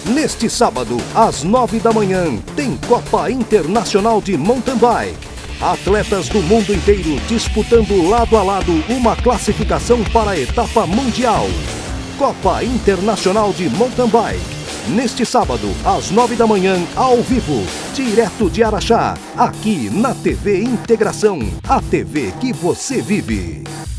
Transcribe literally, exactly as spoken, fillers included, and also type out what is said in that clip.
Neste sábado, às nove da manhã, tem Copa Internacional de Mountain Bike. Atletas do mundo inteiro disputando lado a lado uma classificação para a etapa mundial. Copa Internacional de Mountain Bike. Neste sábado, às nove da manhã, ao vivo, direto de Araxá, aqui na T V Integração, a T V que você vive.